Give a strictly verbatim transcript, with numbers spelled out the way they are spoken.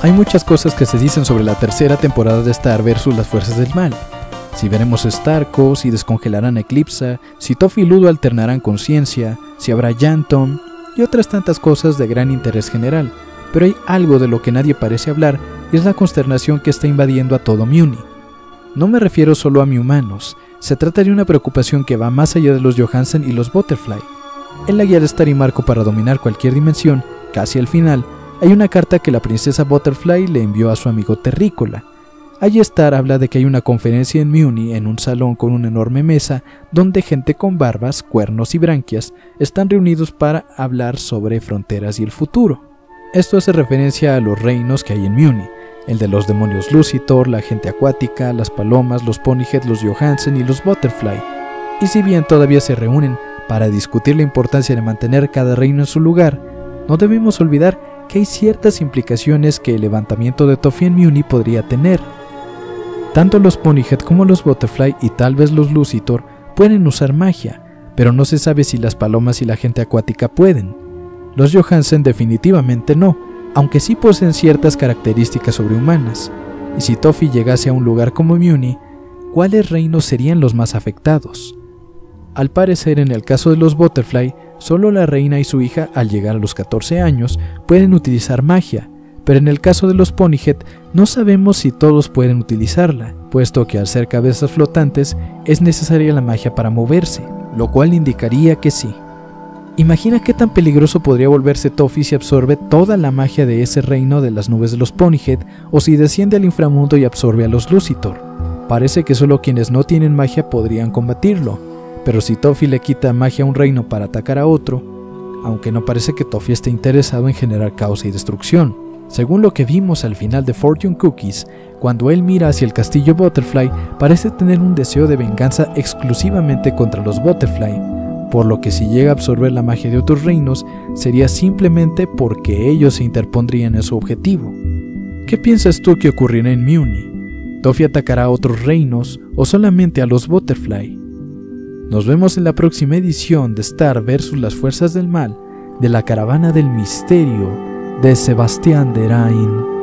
Hay muchas cosas que se dicen sobre la tercera temporada de Star versus las fuerzas del mal. Si veremos a Starco, si descongelarán a Eclipsa, si Toph y Ludo alternarán conciencia, si habrá Yantom y otras tantas cosas de gran interés general. Pero hay algo de lo que nadie parece hablar y es la consternación que está invadiendo a todo Muni. No me refiero solo a mi-humanos, se trata de una preocupación que va más allá de los Johansen y los Butterfly. En la guía de Star y Marco para dominar cualquier dimensión, casi al final, hay una carta que la princesa Butterfly le envió a su amigo Terrícola. Allí Star habla de que hay una conferencia en Muni en un salón con una enorme mesa donde gente con barbas, cuernos y branquias están reunidos para hablar sobre fronteras y el futuro. Esto hace referencia a los reinos que hay en Muni, el de los demonios Lucitor, la gente acuática, las palomas, los Ponyhead, los Johansen y los Butterfly. Y si bien todavía se reúnen para discutir la importancia de mantener cada reino en su lugar, no debemos olvidar que hay ciertas implicaciones que el levantamiento de Toph en Muni podría tener. Tanto los Ponyhead como los Butterfly y tal vez los Lucitor pueden usar magia, pero no se sabe si las palomas y la gente acuática pueden. Los Johansen definitivamente no, aunque sí poseen ciertas características sobrehumanas. Y si Toph llegase a un lugar como Muni, ¿cuáles reinos serían los más afectados? Al parecer, en el caso de los Butterfly, solo la reina y su hija, al llegar a los catorce años, pueden utilizar magia, pero en el caso de los Ponyhead no sabemos si todos pueden utilizarla, puesto que al ser cabezas flotantes es necesaria la magia para moverse, lo cual indicaría que sí. Imagina qué tan peligroso podría volverse Toph si absorbe toda la magia de ese reino de las nubes de los Ponyhead, o si desciende al inframundo y absorbe a los Lucitor. Parece que solo quienes no tienen magia podrían combatirlo, pero si Toph le quita magia a un reino para atacar a otro, aunque no parece que Toph esté interesado en generar caos y destrucción. Según lo que vimos al final de Fortune Cookies, cuando él mira hacia el castillo Butterfly, parece tener un deseo de venganza exclusivamente contra los Butterfly, por lo que si llega a absorber la magia de otros reinos, sería simplemente porque ellos se interpondrían en su objetivo. ¿Qué piensas tú que ocurrirá en Muni? ¿Toph atacará a otros reinos o solamente a los Butterfly? Nos vemos en la próxima edición de Star versus las fuerzas del mal de la caravana del misterio de Sebastián Derain.